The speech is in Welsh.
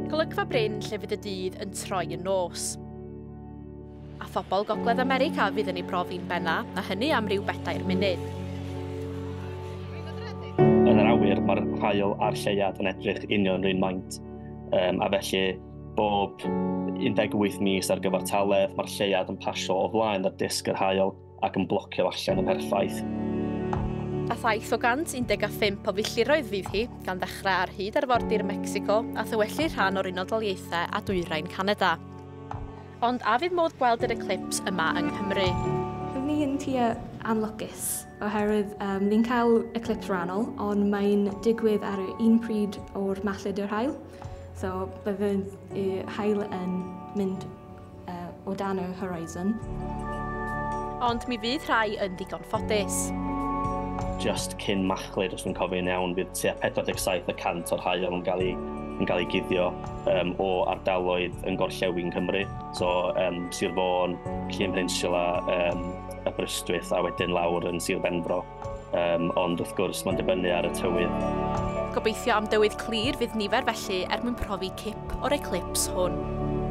Golygfa bryn lle fydd y dydd yn troi yn nos. A phobl Gogledd America fydd yn ei profi'n benna, a hynny am ryw 4 munud. Yn yr awyr, mae'r haul a'r lleiad yn edrych union rhywun maint. A felly, bob 18 mis ar gyfer taledd, mae'r lleiad yn pasio o flaen ar disg yr haul ac yn blocio allan yn perffaith. A 715 o filltiroedd fydd hi, gan ddechrau ar hyd arfordir Mecsico a thywellu rhan o'r Unol Daleithiau a Dwyrain Canada. Ond a fydd modd gweld yr eclips yma yng Nghymru? Fydd ni yn tua anlwcus, oherwydd ni'n cael eclips rannol, ond mae'n digwydd ar un pryd o'r malled yr haul. So bydd y haul yn mynd o dan y horizon. Ond mi fydd rhai yn ddigon ffodus. Just cyn machlud, os dwi'n cofio'n iawn, bydd tua 47% o'r haul yn cael ei guddio o ardaloedd yn gorllewin Cymru. So, Sir Fôn, Llyn Peninsula, Aberystwyth a wedyn lawr yn Sir Benfro. Ond wrth gwrs, mae'n dibynnu ar y tywydd. Gobeithio am dywydd clir fydd nifer felly mwyn profi cip o'r eclips hwn.